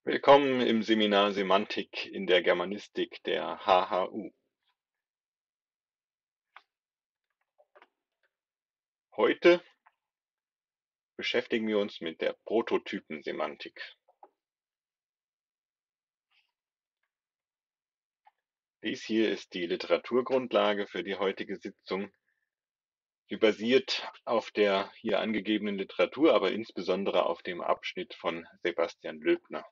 Willkommen im Seminar Semantik in der Germanistik der HHU. Heute beschäftigen wir uns mit der Prototypensemantik. Dies hier ist die Literaturgrundlage für die heutige Sitzung. Sie basiert auf der hier angegebenen Literatur, aber insbesondere auf dem Abschnitt von Sebastian Löbner.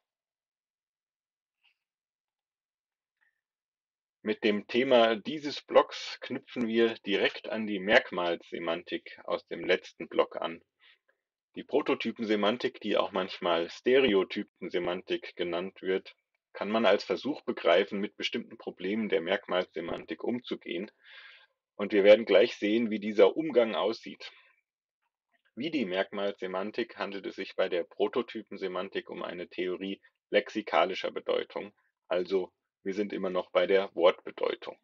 Mit dem Thema dieses Blocks knüpfen wir direkt an die Merkmalssemantik aus dem letzten Block an. Die Prototypensemantik, die auch manchmal Stereotypensemantik genannt wird, kann man als Versuch begreifen, mit bestimmten Problemen der Merkmalssemantik umzugehen. Und wir werden gleich sehen, wie dieser Umgang aussieht. Wie die Merkmalssemantik handelt es sich bei der Prototypensemantik um eine Theorie lexikalischer Bedeutung, also wir sind immer noch bei der Wortbedeutung.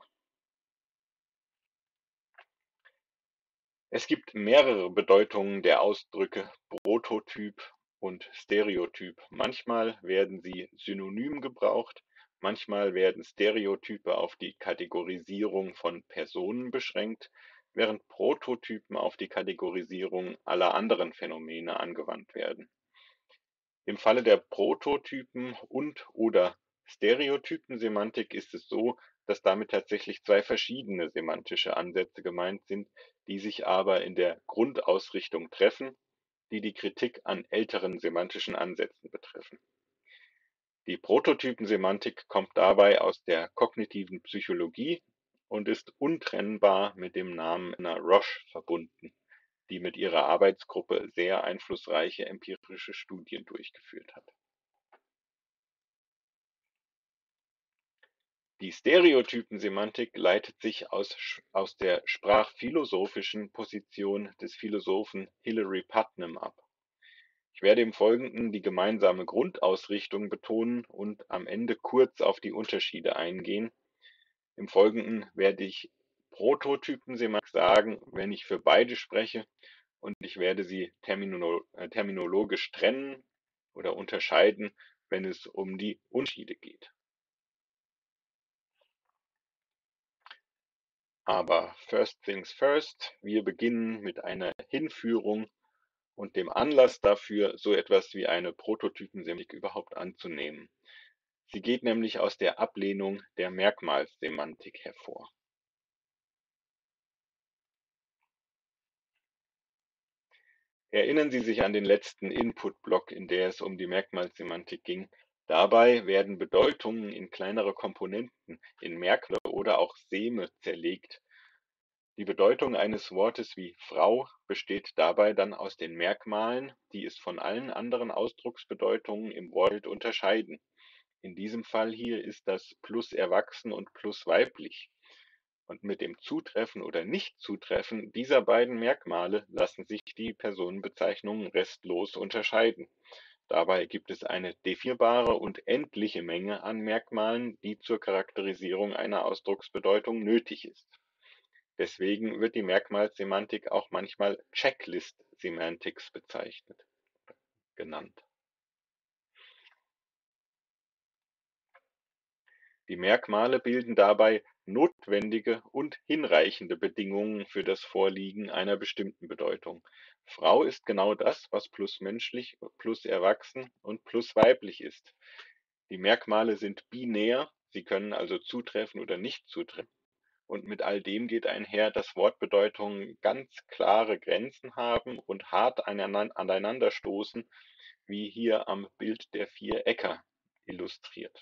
Es gibt mehrere Bedeutungen der Ausdrücke Prototyp und Stereotyp. Manchmal werden sie synonym gebraucht, manchmal werden Stereotype auf die Kategorisierung von Personen beschränkt, während Prototypen auf die Kategorisierung aller anderen Phänomene angewandt werden. Im Falle der Prototypen und/oder Stereotypensemantik ist es so, dass damit tatsächlich zwei verschiedene semantische Ansätze gemeint sind, die sich aber in der Grundausrichtung treffen, die die Kritik an älteren semantischen Ansätzen betreffen. Die Prototypensemantik kommt dabei aus der kognitiven Psychologie und ist untrennbar mit dem Namen Roche verbunden, die mit ihrer Arbeitsgruppe sehr einflussreiche empirische Studien durchgeführt hat. Die Stereotypensemantik leitet sich aus der sprachphilosophischen Position des Philosophen Hilary Putnam ab. Ich werde im Folgenden die gemeinsame Grundausrichtung betonen und am Ende kurz auf die Unterschiede eingehen. Im Folgenden werde ich Prototypensemantik sagen, wenn ich für beide spreche, und ich werde sie terminologisch trennen oder unterscheiden, wenn es um die Unterschiede geht. Aber first things first, wir beginnen mit einer Hinführung und dem Anlass dafür, so etwas wie eine Prototypensemantik überhaupt anzunehmen. Sie geht nämlich aus der Ablehnung der Merkmalssemantik hervor. Erinnern Sie sich an den letzten Input-Block, in der es um die Merkmalssemantik ging. Dabei werden Bedeutungen in kleinere Komponenten, in Merkmale oder auch Seme zerlegt. Die Bedeutung eines Wortes wie Frau besteht dabei dann aus den Merkmalen, die es von allen anderen Ausdrucksbedeutungen im Wortbild unterscheiden. In diesem Fall hier ist das plus erwachsen und plus weiblich. Und mit dem Zutreffen oder Nichtzutreffen dieser beiden Merkmale lassen sich die Personenbezeichnungen restlos unterscheiden. Dabei gibt es eine definierbare und endliche Menge an Merkmalen, die zur Charakterisierung einer Ausdrucksbedeutung nötig ist. Deswegen wird die Merkmalssemantik auch manchmal Checklist Semantics genannt. Die Merkmale bilden dabei notwendige und hinreichende Bedingungen für das Vorliegen einer bestimmten Bedeutung. Frau ist genau das, was plus menschlich, plus erwachsen und plus weiblich ist. Die Merkmale sind binär, sie können also zutreffen oder nicht zutreffen. Und mit all dem geht einher, dass Wortbedeutungen ganz klare Grenzen haben und hart aneinanderstoßen, wie hier am Bild der vier Äcker illustriert.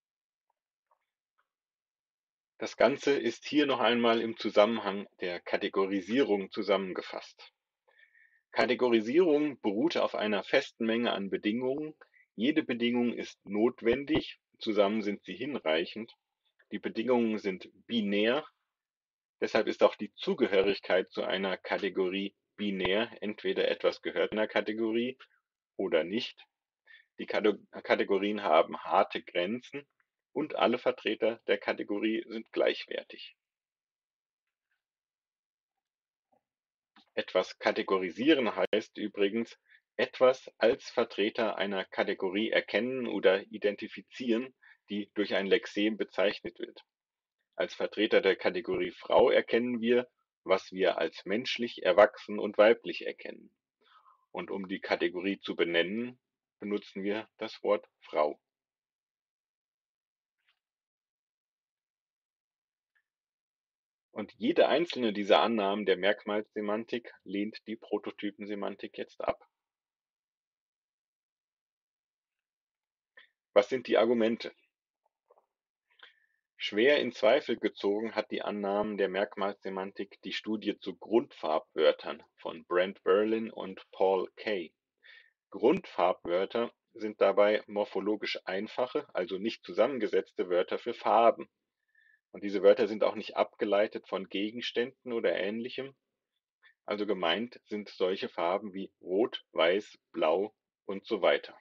Das Ganze ist hier noch einmal im Zusammenhang der Kategorisierung zusammengefasst. Kategorisierung beruht auf einer festen Menge an Bedingungen. Jede Bedingung ist notwendig, zusammen sind sie hinreichend. Die Bedingungen sind binär, deshalb ist auch die Zugehörigkeit zu einer Kategorie binär, entweder etwas gehört einer Kategorie oder nicht. Die Kategorien haben harte Grenzen und alle Vertreter der Kategorie sind gleichwertig. Etwas kategorisieren heißt übrigens, etwas als Vertreter einer Kategorie erkennen oder identifizieren, die durch ein Lexem bezeichnet wird. Als Vertreter der Kategorie Frau erkennen wir, was wir als menschlich, erwachsen und weiblich erkennen. Und um die Kategorie zu benennen, benutzen wir das Wort Frau. Und jede einzelne dieser Annahmen der Merkmalssemantik lehnt die Prototypensemantik jetzt ab. Was sind die Argumente? Schwer in Zweifel gezogen hat die Annahmen der Merkmalssemantik die Studie zu Grundfarbwörtern von Brent Berlin und Paul Kay. Grundfarbwörter sind dabei morphologisch einfache, also nicht zusammengesetzte Wörter für Farben. Und diese Wörter sind auch nicht abgeleitet von Gegenständen oder Ähnlichem. Also gemeint sind solche Farben wie Rot, Weiß, Blau und so weiter.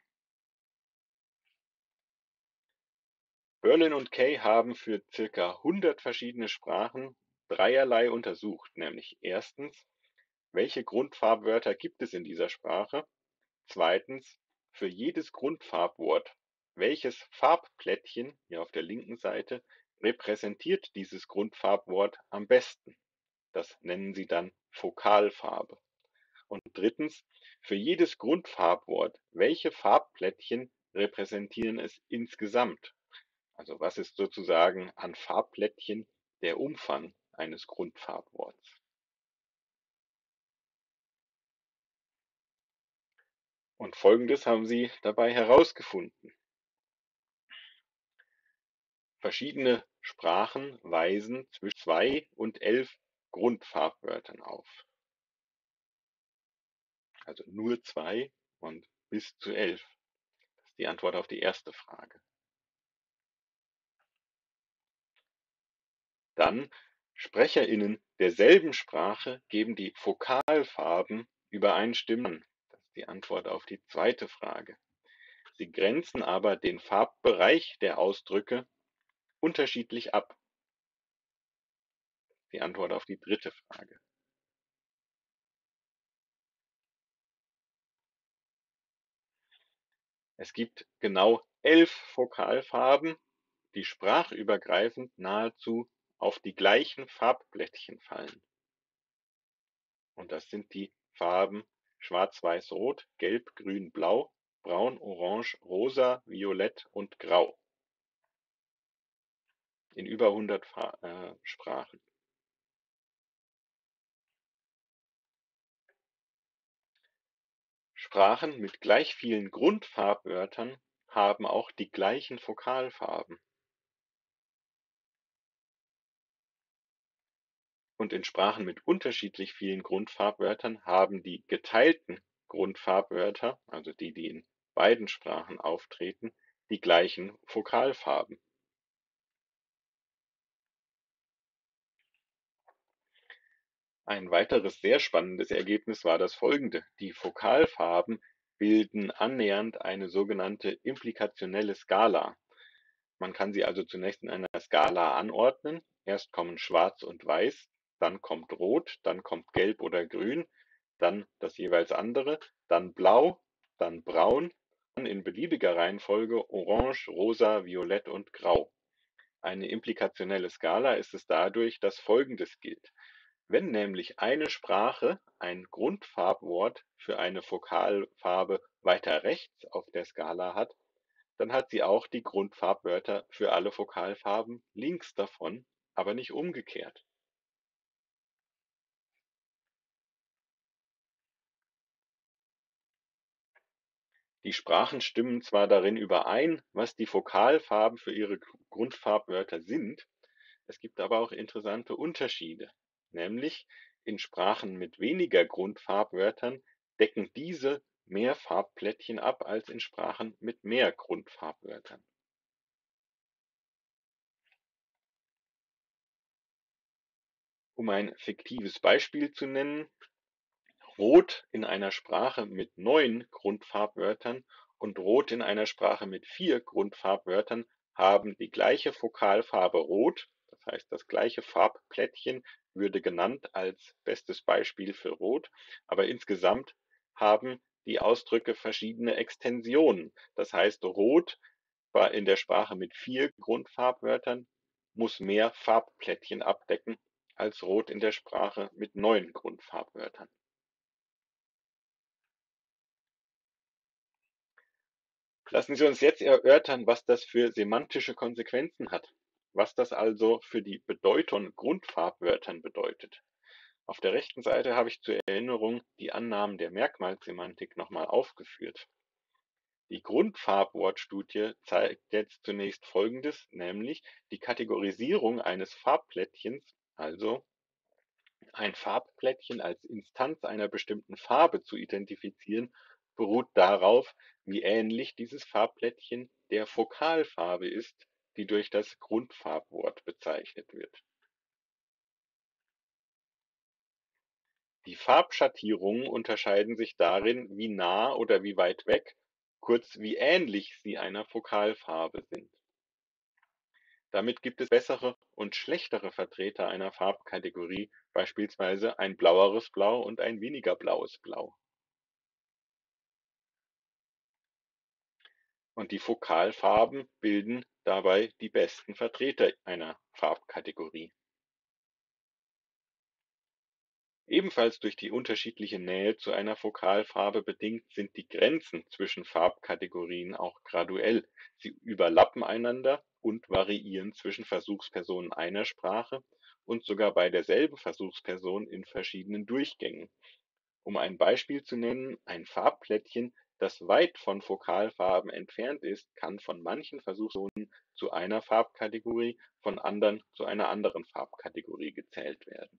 Berlin und Kay haben für circa 100 verschiedene Sprachen dreierlei untersucht, nämlich erstens, welche Grundfarbwörter gibt es in dieser Sprache? Zweitens, für jedes Grundfarbwort, welches Farbplättchen hier auf der linken Seite repräsentiert dieses Grundfarbwort am besten? Das nennen sie dann Fokalfarbe. Und drittens, für jedes Grundfarbwort, welche Farbplättchen repräsentieren es insgesamt? Also was ist sozusagen an Farbplättchen der Umfang eines Grundfarbworts? Und Folgendes haben sie dabei herausgefunden. Verschiedene Sprachen weisen zwischen 2 und 11 Grundfarbwörtern auf. Also nur 2 und bis zu 11. Das ist die Antwort auf die erste Frage. Dann SprecherInnen derselben Sprache geben die Fokalfarben übereinstimmend an. Das ist die Antwort auf die zweite Frage. Sie grenzen aber den Farbbereich der Ausdrücke unterschiedlich ab. Die Antwort auf die dritte Frage. Es gibt genau 11 Fokalfarben, die sprachübergreifend nahezu auf die gleichen Farbplättchen fallen. Und das sind die Farben Schwarz-Weiß-Rot, Gelb, Grün, Blau, Braun, Orange, Rosa, Violett und Grau. In über 100 Sprachen. Sprachen mit gleich vielen Grundfarbwörtern haben auch die gleichen Fokalfarben. Und in Sprachen mit unterschiedlich vielen Grundfarbwörtern haben die geteilten Grundfarbwörter, also die, die in beiden Sprachen auftreten, die gleichen Fokalfarben. Ein weiteres sehr spannendes Ergebnis war das folgende: Die Fokalfarben bilden annähernd eine sogenannte implikationelle Skala. Man kann sie also zunächst in einer Skala anordnen. Erst kommen Schwarz und Weiß, dann kommt Rot, dann kommt Gelb oder Grün, dann das jeweils andere, dann Blau, dann Braun, dann in beliebiger Reihenfolge Orange, Rosa, Violett und Grau. Eine implikationelle Skala ist es dadurch, dass Folgendes gilt: Wenn nämlich eine Sprache ein Grundfarbwort für eine Fokalfarbe weiter rechts auf der Skala hat, dann hat sie auch die Grundfarbwörter für alle Fokalfarben links davon, aber nicht umgekehrt. Die Sprachen stimmen zwar darin überein, was die Fokalfarben für ihre Grundfarbwörter sind, es gibt aber auch interessante Unterschiede, nämlich in Sprachen mit weniger Grundfarbwörtern decken diese mehr Farbplättchen ab als in Sprachen mit mehr Grundfarbwörtern. Um ein fiktives Beispiel zu nennen: Rot in einer Sprache mit 9 Grundfarbwörtern und Rot in einer Sprache mit 4 Grundfarbwörtern haben die gleiche Fokalfarbe Rot, das heißt, das gleiche Farbplättchen würde genannt als bestes Beispiel für Rot, aber insgesamt haben die Ausdrücke verschiedene Extensionen. Das heißt, Rot war in der Sprache mit 4 Grundfarbwörtern, muss mehr Farbplättchen abdecken als Rot in der Sprache mit 9 Grundfarbwörtern. Lassen Sie uns jetzt erörtern, was das für semantische Konsequenzen hat, was das also für die Bedeutung von Grundfarbwörtern bedeutet. Auf der rechten Seite habe ich zur Erinnerung die Annahmen der Merkmalssemantik nochmal aufgeführt. Die Grundfarbwortstudie zeigt jetzt zunächst Folgendes, nämlich die Kategorisierung eines Farbplättchens, also ein Farbplättchen als Instanz einer bestimmten Farbe zu identifizieren, beruht darauf, wie ähnlich dieses Farbplättchen der Fokalfarbe ist, die durch das Grundfarbwort bezeichnet wird. Die Farbschattierungen unterscheiden sich darin, wie nah oder wie weit weg, kurz wie ähnlich sie einer Fokalfarbe sind. Damit gibt es bessere und schlechtere Vertreter einer Farbkategorie, beispielsweise ein blaueres Blau und ein weniger blaues Blau. Und die Fokalfarben bilden dabei die besten Vertreter einer Farbkategorie. Ebenfalls durch die unterschiedliche Nähe zu einer Fokalfarbe bedingt sind die Grenzen zwischen Farbkategorien auch graduell. Sie überlappen einander und variieren zwischen Versuchspersonen einer Sprache und sogar bei derselben Versuchsperson in verschiedenen Durchgängen. Um ein Beispiel zu nennen, ein Farbplättchen, das weit von Fokalfarben entfernt ist, kann von manchen Versuchspersonen zu einer Farbkategorie, von anderen zu einer anderen Farbkategorie gezählt werden.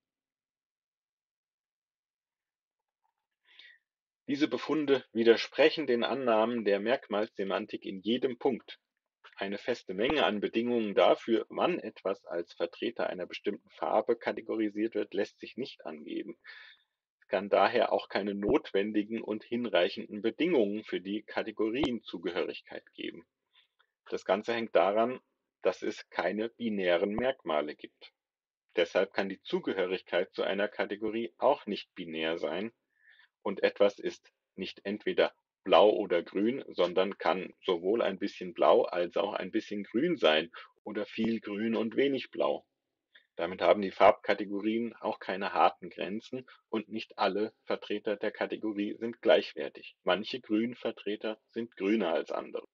Diese Befunde widersprechen den Annahmen der Merkmalssemantik in jedem Punkt. Eine feste Menge an Bedingungen dafür, wann etwas als Vertreter einer bestimmten Farbe kategorisiert wird, lässt sich nicht angeben. Es kann daher auch keine notwendigen und hinreichenden Bedingungen für die Kategorienzugehörigkeit geben. Das Ganze hängt daran, dass es keine binären Merkmale gibt. Deshalb kann die Zugehörigkeit zu einer Kategorie auch nicht binär sein, und etwas ist nicht entweder blau oder grün, sondern kann sowohl ein bisschen blau als auch ein bisschen grün sein oder viel grün und wenig blau. Damit haben die Farbkategorien auch keine harten Grenzen und nicht alle Vertreter der Kategorie sind gleichwertig. Manche Grünvertreter sind grüner als andere.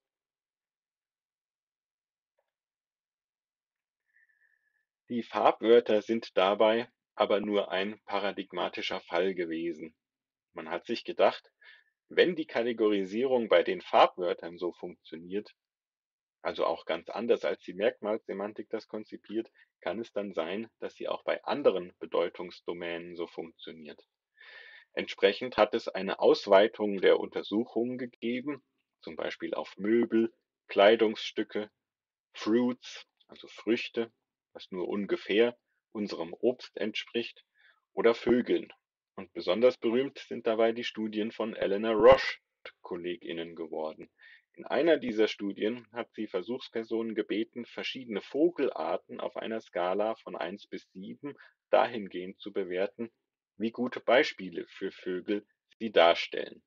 Die Farbwörter sind dabei aber nur ein paradigmatischer Fall gewesen. Man hat sich gedacht, wenn die Kategorisierung bei den Farbwörtern so funktioniert, also auch ganz anders als die Merkmalssemantik das konzipiert, kann es dann sein, dass sie auch bei anderen Bedeutungsdomänen so funktioniert. Entsprechend hat es eine Ausweitung der Untersuchungen gegeben, zum Beispiel auf Möbel, Kleidungsstücke, Fruits, also Früchte, was nur ungefähr unserem Obst entspricht, oder Vögeln. Und besonders berühmt sind dabei die Studien von Eleanor Roche und KollegInnen geworden. In einer dieser Studien hat sie Versuchspersonen gebeten, verschiedene Vogelarten auf einer Skala von 1 bis 7 dahingehend zu bewerten, wie gute Beispiele für Vögel sie darstellen.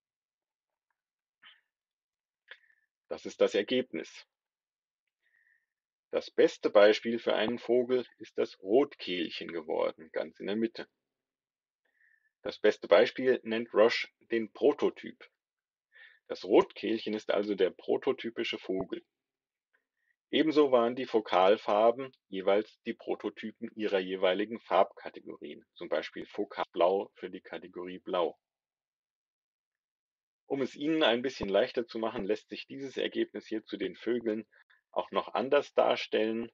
Das ist das Ergebnis. Das beste Beispiel für einen Vogel ist das Rotkehlchen geworden, ganz in der Mitte. Das beste Beispiel nennt Roche den Prototyp. Das Rotkehlchen ist also der prototypische Vogel. Ebenso waren die Fokalfarben jeweils die Prototypen ihrer jeweiligen Farbkategorien, zum Beispiel Fokalblau für die Kategorie Blau. Um es Ihnen ein bisschen leichter zu machen, lässt sich dieses Ergebnis hier zu den Vögeln auch noch anders darstellen.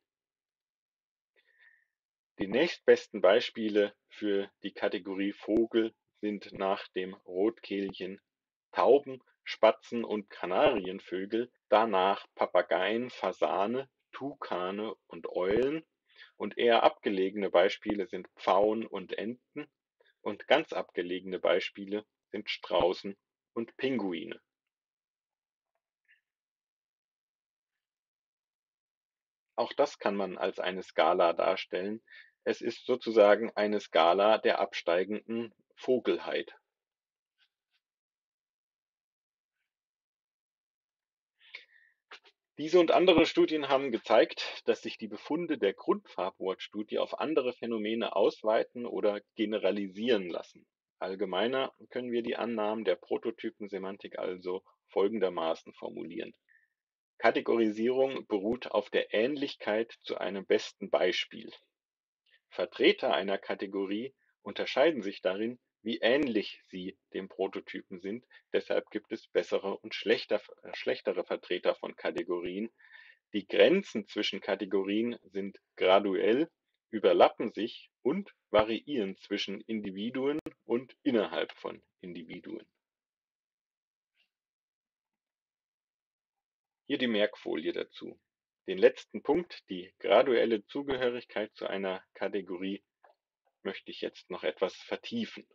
Die nächstbesten Beispiele für die Kategorie Vogel sind nach dem Rotkehlchen Tauben, Spatzen und Kanarienvögel, danach Papageien, Fasane, Tukane und Eulen, und eher abgelegene Beispiele sind Pfauen und Enten, und ganz abgelegene Beispiele sind Straußen und Pinguine. Auch das kann man als eine Skala darstellen. Es ist sozusagen eine Skala der absteigenden Vogelheit. Diese und andere Studien haben gezeigt, dass sich die Befunde der Grundfarbwortstudie auf andere Phänomene ausweiten oder generalisieren lassen. Allgemeiner können wir die Annahmen der Prototypensemantik also folgendermaßen formulieren: Kategorisierung beruht auf der Ähnlichkeit zu einem besten Beispiel. Vertreter einer Kategorie unterscheiden sich darin, wie ähnlich sie dem Prototypen sind, deshalb gibt es bessere und schlechtere Vertreter von Kategorien. Die Grenzen zwischen Kategorien sind graduell, überlappen sich und variieren zwischen Individuen und innerhalb von Individuen. Hier die Merkfolie dazu. Den letzten Punkt, die graduelle Zugehörigkeit zu einer Kategorie, möchte ich jetzt noch etwas vertiefen.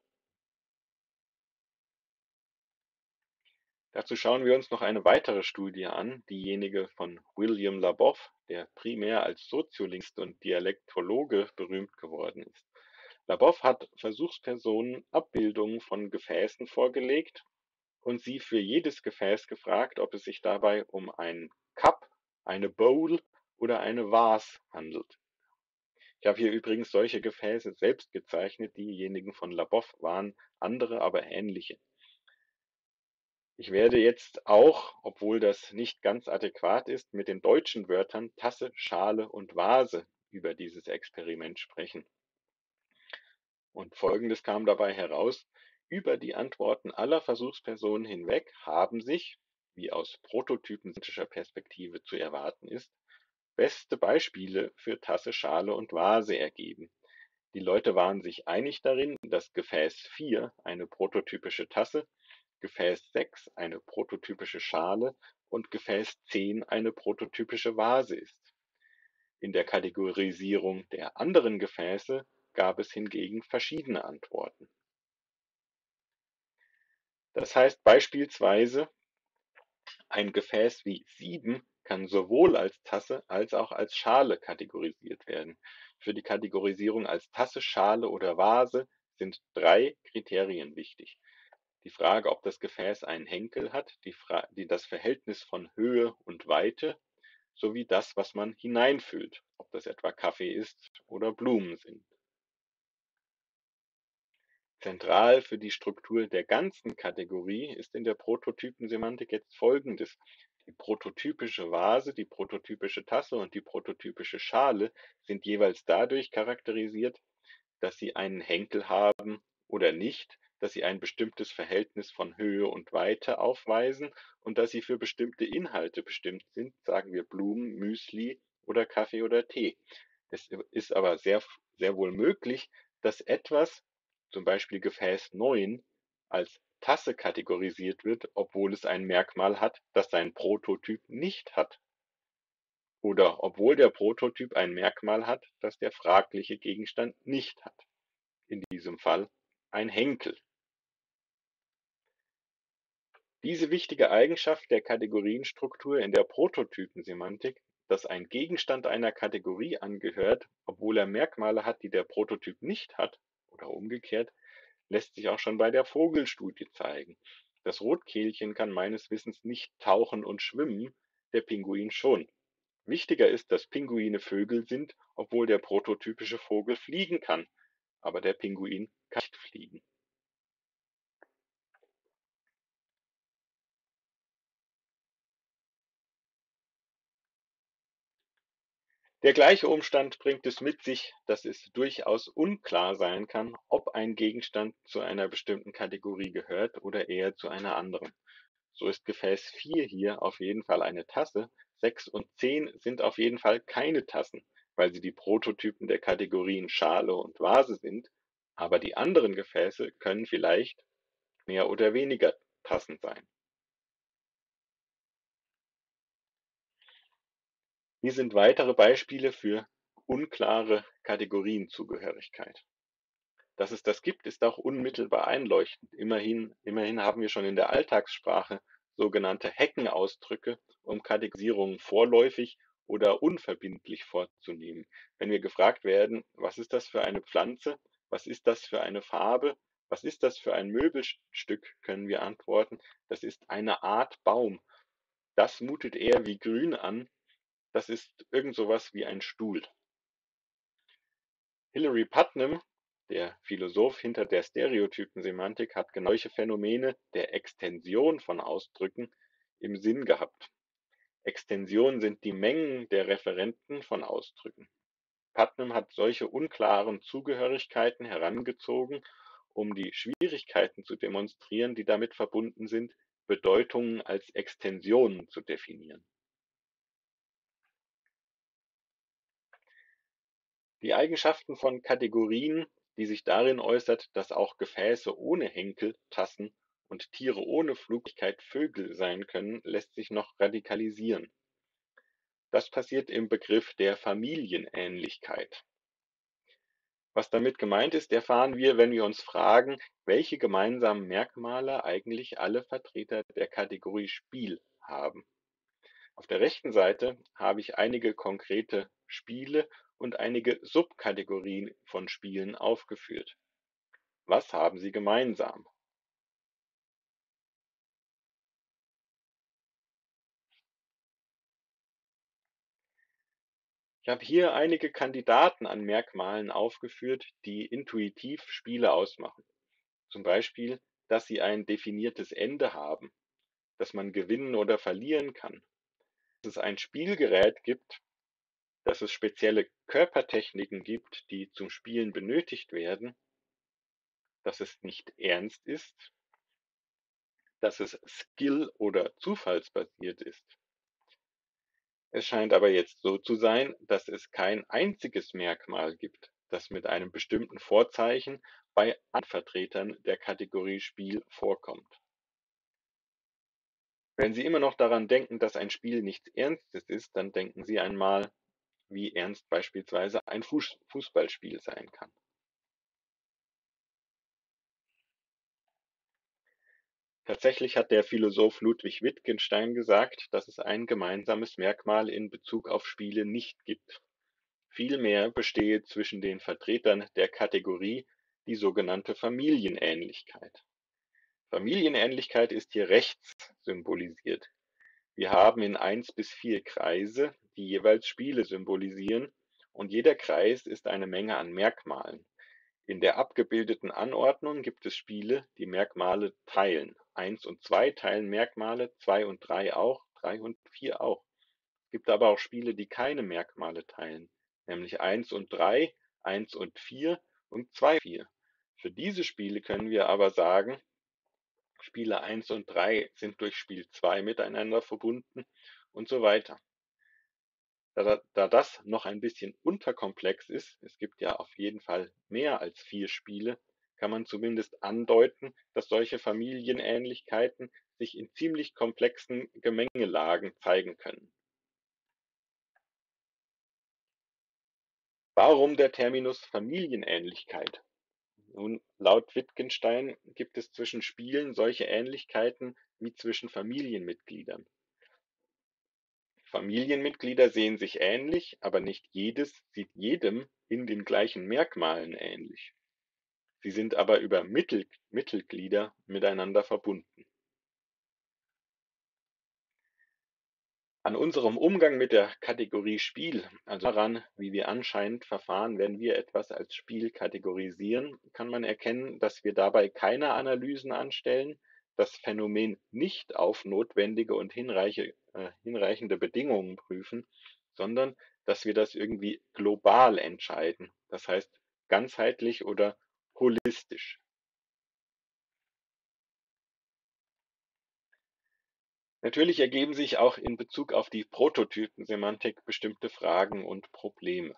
Dazu schauen wir uns noch eine weitere Studie an, diejenige von William Labov, der primär als Soziolinguist und Dialektologe berühmt geworden ist. Labov hat Versuchspersonen Abbildungen von Gefäßen vorgelegt und sie für jedes Gefäß gefragt, ob es sich dabei um einen Cup, eine Bowl oder eine Vase handelt. Ich habe hier übrigens solche Gefäße selbst gezeichnet, diejenigen von Labov waren andere, aber ähnliche. Ich werde jetzt auch, obwohl das nicht ganz adäquat ist, mit den deutschen Wörtern Tasse, Schale und Vase über dieses Experiment sprechen. Und Folgendes kam dabei heraus: Über die Antworten aller Versuchspersonen hinweg haben sich, wie aus prototypensemantischer Perspektive zu erwarten ist, beste Beispiele für Tasse, Schale und Vase ergeben. Die Leute waren sich einig darin, dass Gefäß 4 eine prototypische Tasse, Gefäß 6 eine prototypische Schale und Gefäß 10 eine prototypische Vase ist. In der Kategorisierung der anderen Gefäße gab es hingegen verschiedene Antworten. Das heißt beispielsweise, ein Gefäß wie 7 kann sowohl als Tasse als auch als Schale kategorisiert werden. Für die Kategorisierung als Tasse, Schale oder Vase sind 3 Kriterien wichtig: Die Frage, ob das Gefäß einen Henkel hat, das Verhältnis von Höhe und Weite sowie das, was man hineinfüllt, ob das etwa Kaffee ist oder Blumen sind. Zentral für die Struktur der ganzen Kategorie ist in der Prototypensemantik jetzt Folgendes: Die prototypische Vase, die prototypische Tasse und die prototypische Schale sind jeweils dadurch charakterisiert, dass sie einen Henkel haben oder nicht, dass sie ein bestimmtes Verhältnis von Höhe und Weite aufweisen und dass sie für bestimmte Inhalte bestimmt sind, sagen wir Blumen, Müsli oder Kaffee oder Tee. Es ist aber sehr wohl möglich, dass etwas, zum Beispiel Gefäß 9, als Tasse kategorisiert wird, obwohl es ein Merkmal hat, das sein Prototyp nicht hat. Oder obwohl der Prototyp ein Merkmal hat, das der fragliche Gegenstand nicht hat. In diesem Fall ein Henkel. Diese wichtige Eigenschaft der Kategorienstruktur in der Prototypensemantik, dass ein Gegenstand einer Kategorie angehört, obwohl er Merkmale hat, die der Prototyp nicht hat, oder umgekehrt, lässt sich auch schon bei der Vogelstudie zeigen. Das Rotkehlchen kann meines Wissens nicht tauchen und schwimmen, der Pinguin schon. Wichtiger ist, dass Pinguine Vögel sind, obwohl der prototypische Vogel fliegen kann, aber der Pinguin kann nicht fliegen. Der gleiche Umstand bringt es mit sich, dass es durchaus unklar sein kann, ob ein Gegenstand zu einer bestimmten Kategorie gehört oder eher zu einer anderen. So ist Gefäß 4 hier auf jeden Fall eine Tasse, 6 und 10 sind auf jeden Fall keine Tassen, weil sie die Prototypen der Kategorien Schale und Vase sind, aber die anderen Gefäße können vielleicht mehr oder weniger Tassen sein. Hier sind weitere Beispiele für unklare Kategorienzugehörigkeit. Dass es das gibt, ist auch unmittelbar einleuchtend. Immerhin haben wir schon in der Alltagssprache sogenannte Heckenausdrücke, um Kategorisierungen vorläufig oder unverbindlich vorzunehmen. Wenn wir gefragt werden, was ist das für eine Pflanze, was ist das für eine Farbe, was ist das für ein Möbelstück, können wir antworten, das ist eine Art Baum. Das mutet eher wie grün an, das ist irgend sowas wie ein Stuhl. Hilary Putnam, der Philosoph hinter der Stereotypensemantik, hat genau solche Phänomene der Extension von Ausdrücken im Sinn gehabt. Extensionen sind die Mengen der Referenten von Ausdrücken. Putnam hat solche unklaren Zugehörigkeiten herangezogen, um die Schwierigkeiten zu demonstrieren, die damit verbunden sind, Bedeutungen als Extensionen zu definieren. Die Eigenschaften von Kategorien, die sich darin äußert, dass auch Gefäße ohne Henkel Tassen und Tiere ohne Fluglichkeit Vögel sein können, lässt sich noch radikalisieren. Das passiert im Begriff der Familienähnlichkeit. Was damit gemeint ist, erfahren wir, wenn wir uns fragen, welche gemeinsamen Merkmale eigentlich alle Vertreter der Kategorie Spiel haben. Auf der rechten Seite habe ich einige konkrete Spiele und einige Subkategorien von Spielen aufgeführt. Was haben sie gemeinsam? Ich habe hier einige Kandidaten an Merkmalen aufgeführt, die intuitiv Spiele ausmachen. Zum Beispiel, dass sie ein definiertes Ende haben, dass man gewinnen oder verlieren kann, dass es ein Spielgerät gibt, dass es spezielle Körpertechniken gibt, die zum Spielen benötigt werden, dass es nicht ernst ist, dass es skill- oder zufallsbasiert ist. Es scheint aber jetzt so zu sein, dass es kein einziges Merkmal gibt, das mit einem bestimmten Vorzeichen bei allen Vertretern der Kategorie Spiel vorkommt. Wenn Sie immer noch daran denken, dass ein Spiel nichts Ernstes ist, dann denken Sie einmal, wie ernst beispielsweise ein Fußballspiel sein kann. Tatsächlich hat der Philosoph Ludwig Wittgenstein gesagt, dass es ein gemeinsames Merkmal in Bezug auf Spiele nicht gibt. Vielmehr bestehe zwischen den Vertretern der Kategorie die sogenannte Familienähnlichkeit. Familienähnlichkeit ist hier rechts symbolisiert. Wir haben in 1 bis 4 Kreise, die jeweils Spiele symbolisieren, und jeder Kreis ist eine Menge an Merkmalen. In der abgebildeten Anordnung gibt es Spiele, die Merkmale teilen. 1 und 2 teilen Merkmale, 2 und 3 auch, 3 und 4 auch. Es gibt aber auch Spiele, die keine Merkmale teilen, nämlich 1 und 3, 1 und 4 und 2 und 4. Für diese Spiele können wir aber sagen, Spiele 1 und 3 sind durch Spiel 2 miteinander verbunden und so weiter. Da das noch ein bisschen unterkomplex ist, es gibt ja auf jeden Fall mehr als 4 Spiele, kann man zumindest andeuten, dass solche Familienähnlichkeiten sich in ziemlich komplexen Gemengelagen zeigen können. Warum der Terminus Familienähnlichkeit? Nun, laut Wittgenstein gibt es zwischen Spielen solche Ähnlichkeiten wie zwischen Familienmitgliedern. Familienmitglieder sehen sich ähnlich, aber nicht jedes sieht jedem in den gleichen Merkmalen ähnlich. Sie sind aber über Mittelglieder miteinander verbunden. An unserem Umgang mit der Kategorie Spiel, also daran, wie wir anscheinend verfahren, wenn wir etwas als Spiel kategorisieren, kann man erkennen, dass wir dabei keine Analysen anstellen, das Phänomen nicht auf notwendige und hinreichende Bedingungen prüfen, sondern dass wir das irgendwie global entscheiden, das heißt ganzheitlich oder holistisch. Natürlich ergeben sich auch in Bezug auf die Prototypensemantik bestimmte Fragen und Probleme.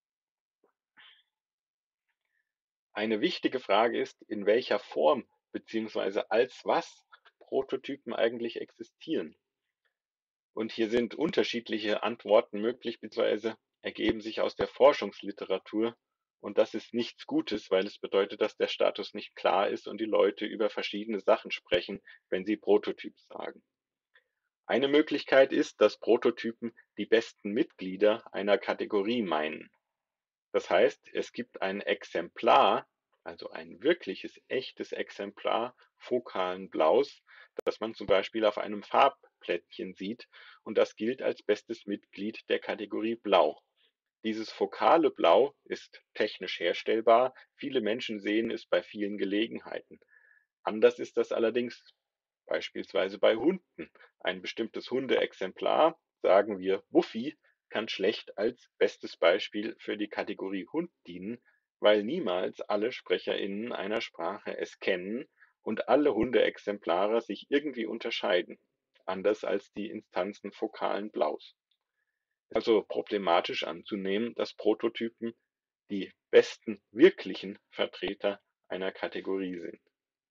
Eine wichtige Frage ist, in welcher Form bzw. als was Prototypen eigentlich existieren. Und hier sind unterschiedliche Antworten möglich bzw. ergeben sich aus der Forschungsliteratur. Und das ist nichts Gutes, weil es bedeutet, dass der Status nicht klar ist und die Leute über verschiedene Sachen sprechen, wenn sie Prototyp sagen. Eine Möglichkeit ist, dass Prototypen die besten Mitglieder einer Kategorie meinen. Das heißt, es gibt ein Exemplar, also ein wirkliches, echtes Exemplar fokalen Blaus, das man zum Beispiel auf einem Plättchen sieht, und das gilt als bestes Mitglied der Kategorie Blau. Dieses fokale Blau ist technisch herstellbar, viele Menschen sehen es bei vielen Gelegenheiten. Anders ist das allerdings beispielsweise bei Hunden. Ein bestimmtes Hundeexemplar, sagen wir Wuffi, kann schlecht als bestes Beispiel für die Kategorie Hund dienen, weil niemals alle SprecherInnen einer Sprache es kennen und alle Hundeexemplare sich irgendwie unterscheiden, anders als die Instanzen fokalen Blaus. Also problematisch anzunehmen, dass Prototypen die besten wirklichen Vertreter einer Kategorie sind.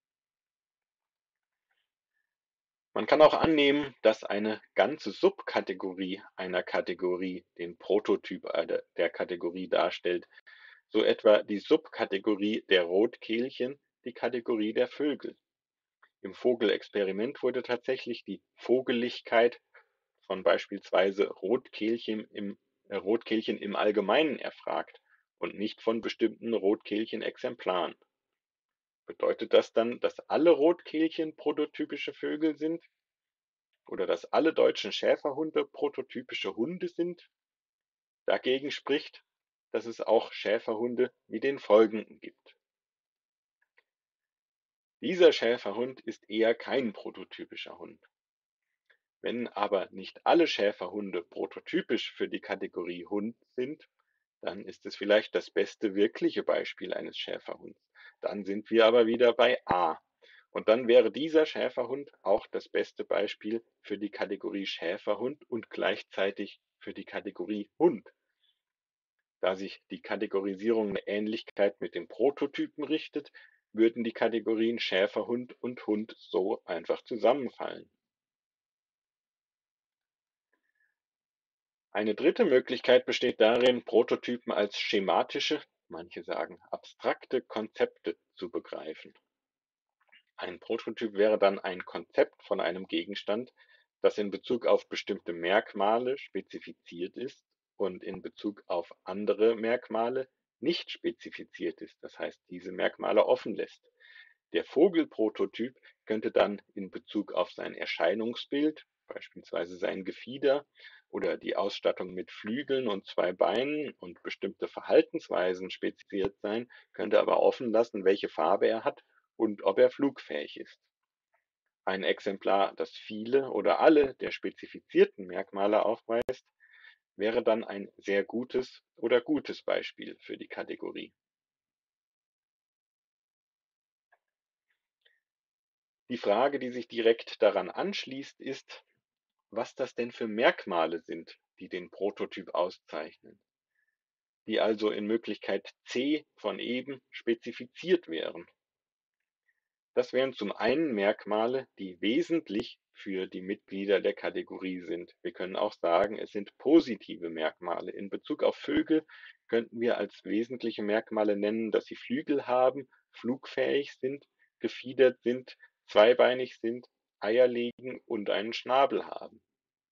Man kann auch annehmen, dass eine ganze Subkategorie einer Kategorie den Prototyp der Kategorie darstellt, so etwa die Subkategorie der Rotkehlchen die Kategorie der Vögel. Im Vogelexperiment wurde tatsächlich die Vogeligkeit von beispielsweise Rotkehlchen im Allgemeinen erfragt und nicht von bestimmten Rotkehlchen-Exemplaren. Bedeutet das dann, dass alle Rotkehlchen prototypische Vögel sind? Oder dass alle deutschen Schäferhunde prototypische Hunde sind? Dagegen spricht, dass es auch Schäferhunde wie den folgenden gibt. Dieser Schäferhund ist eher kein prototypischer Hund. Wenn aber nicht alle Schäferhunde prototypisch für die Kategorie Hund sind, dann ist es vielleicht das beste wirkliche Beispiel eines Schäferhunds. Dann sind wir aber wieder bei A. Und dann wäre dieser Schäferhund auch das beste Beispiel für die Kategorie Schäferhund und gleichzeitig für die Kategorie Hund. Da sich die Kategorisierung eine Ähnlichkeit mit den Prototypen richtet, würden die Kategorien Schäferhund und Hund so einfach zusammenfallen. Eine dritte Möglichkeit besteht darin, Prototypen als schematische, manche sagen abstrakte Konzepte zu begreifen. Ein Prototyp wäre dann ein Konzept von einem Gegenstand, das in Bezug auf bestimmte Merkmale spezifiziert ist und in Bezug auf andere Merkmale nicht spezifiziert ist, das heißt, diese Merkmale offen lässt. Der Vogelprototyp könnte dann in Bezug auf sein Erscheinungsbild, beispielsweise sein Gefieder oder die Ausstattung mit Flügeln und zwei Beinen und bestimmte Verhaltensweisen spezifiziert sein, könnte aber offen lassen, welche Farbe er hat und ob er flugfähig ist. Ein Exemplar, das viele oder alle der spezifizierten Merkmale aufweist, wäre dann ein sehr gutes oder gutes Beispiel für die Kategorie. Die Frage, die sich direkt daran anschließt, ist, was das denn für Merkmale sind, die den Prototyp auszeichnen, die also in Möglichkeit C von eben spezifiziert wären. Das wären zum einen Merkmale, die wesentlich für die Mitglieder der Kategorie sind. Wir können auch sagen, es sind positive Merkmale. In Bezug auf Vögel könnten wir als wesentliche Merkmale nennen, dass sie Flügel haben, flugfähig sind, gefiedert sind, zweibeinig sind, Eier legen und einen Schnabel haben.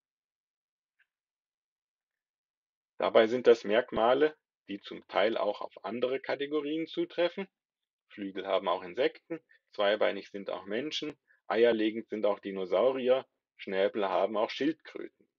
Dabei sind das Merkmale, die zum Teil auch auf andere Kategorien zutreffen. Flügel haben auch Insekten, zweibeinig sind auch Menschen, eierlegend sind auch Dinosaurier, Schnäbel haben auch Schildkröten.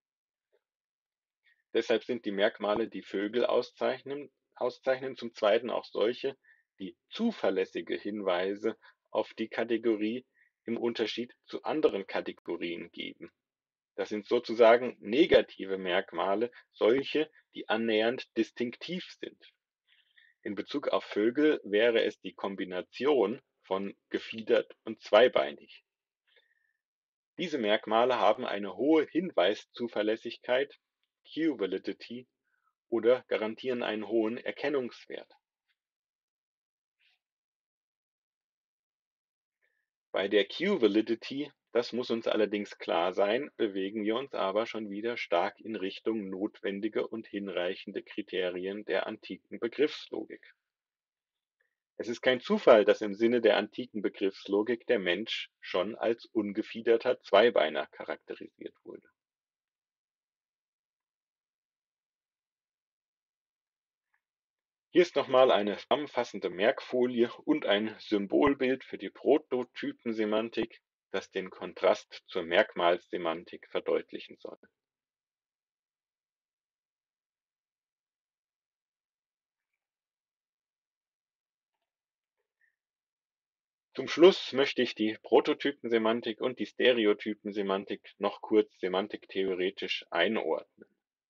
Deshalb sind die Merkmale, die Vögel auszeichnen zum Zweiten auch solche, die zuverlässige Hinweise auf die Kategorie im Unterschied zu anderen Kategorien geben. Das sind sozusagen negative Merkmale, solche, die annähernd distinktiv sind. In Bezug auf Vögel wäre es die Kombination von gefiedert und zweibeinig. Diese Merkmale haben eine hohe Hinweiszuverlässigkeit, Q-Validity, oder garantieren einen hohen Erkennungswert. Bei der Q-Validity, das muss uns allerdings klar sein, bewegen wir uns aber schon wieder stark in Richtung notwendige und hinreichende Kriterien der antiken Begriffslogik. Es ist kein Zufall, dass im Sinne der antiken Begriffslogik der Mensch schon als ungefiederter Zweibeiner charakterisiert wurde. Hier ist nochmal eine zusammenfassende Merkfolie und ein Symbolbild für die Prototypensemantik. das den Kontrast zur Merkmalssemantik verdeutlichen soll. Zum Schluss möchte ich die Prototypensemantik und die Stereotypensemantik noch kurz semantiktheoretisch einordnen.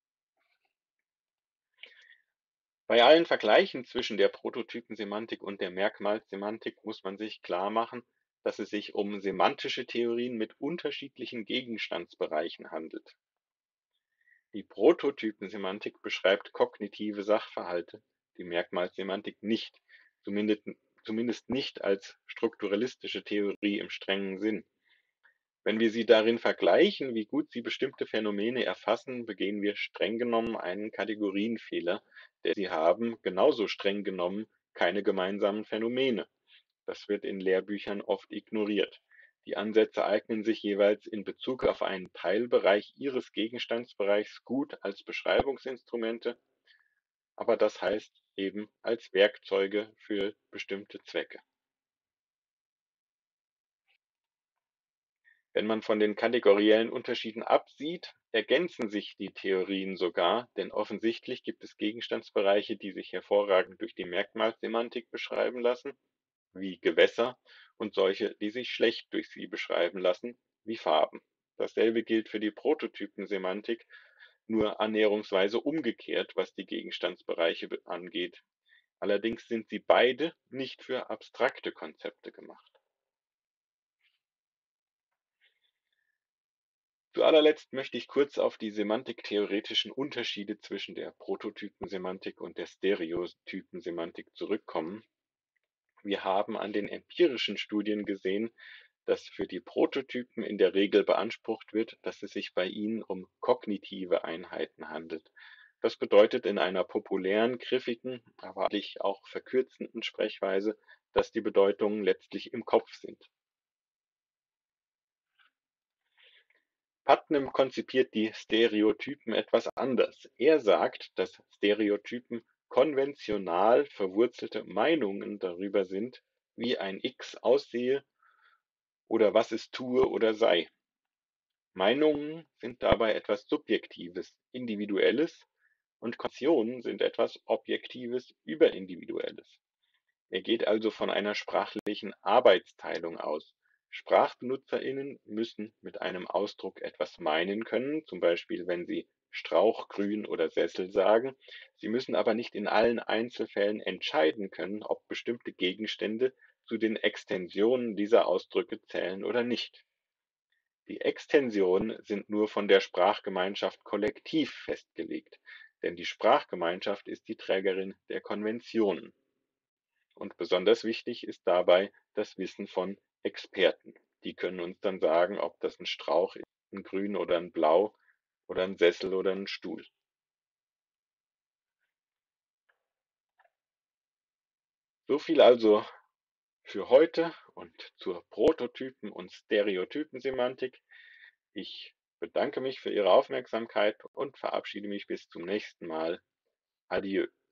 Bei allen Vergleichen zwischen der Prototypensemantik und der Merkmalssemantik muss man sich klarmachen, dass es sich um semantische Theorien mit unterschiedlichen Gegenstandsbereichen handelt. Die Prototypensemantik beschreibt kognitive Sachverhalte, die Merkmalssemantik nicht, zumindest nicht als strukturalistische Theorie im strengen Sinn. Wenn wir sie darin vergleichen, wie gut sie bestimmte Phänomene erfassen, begehen wir streng genommen einen Kategorienfehler, denn sie haben, genauso streng genommen, keine gemeinsamen Phänomene. Das wird in Lehrbüchern oft ignoriert. Die Ansätze eignen sich jeweils in Bezug auf einen Teilbereich ihres Gegenstandsbereichs gut als Beschreibungsinstrumente, aber das heißt eben als Werkzeuge für bestimmte Zwecke. Wenn man von den kategoriellen Unterschieden absieht, ergänzen sich die Theorien sogar, denn offensichtlich gibt es Gegenstandsbereiche, die sich hervorragend durch die Merkmalssemantik beschreiben lassen, wie Gewässer, und solche, die sich schlecht durch sie beschreiben lassen, wie Farben. Dasselbe gilt für die Prototypensemantik, nur annäherungsweise umgekehrt, was die Gegenstandsbereiche angeht. Allerdings sind sie beide nicht für abstrakte Konzepte gemacht. Zu allerletzt möchte ich kurz auf die semantiktheoretischen Unterschiede zwischen der Prototypensemantik und der Stereotypensemantik zurückkommen. Wir haben an den empirischen Studien gesehen, dass für die Prototypen in der Regel beansprucht wird, dass es sich bei ihnen um kognitive Einheiten handelt. Das bedeutet in einer populären, griffigen, aber auch verkürzenden Sprechweise, dass die Bedeutungen letztlich im Kopf sind. Putnam konzipiert die Stereotypen etwas anders. Er sagt, dass Stereotypen konventional verwurzelte Meinungen darüber sind, wie ein X aussehe oder was es tue oder sei. Meinungen sind dabei etwas Subjektives, Individuelles, und Konventionen sind etwas Objektives, Überindividuelles. Er geht also von einer sprachlichen Arbeitsteilung aus. SprachbenutzerInnen müssen mit einem Ausdruck etwas meinen können, zum Beispiel wenn sie Strauch, Grün oder Sessel sagen. Sie müssen aber nicht in allen Einzelfällen entscheiden können, ob bestimmte Gegenstände zu den Extensionen dieser Ausdrücke zählen oder nicht. Die Extensionen sind nur von der Sprachgemeinschaft kollektiv festgelegt, denn die Sprachgemeinschaft ist die Trägerin der Konventionen. Und besonders wichtig ist dabei das Wissen von Experten. Die können uns dann sagen, ob das ein Strauch ist, ein Grün oder ein Blau oder ein Sessel oder ein Stuhl. So viel also für heute und zur Prototypen- und Stereotypensemantik. Ich bedanke mich für Ihre Aufmerksamkeit und verabschiede mich bis zum nächsten Mal. Adieu.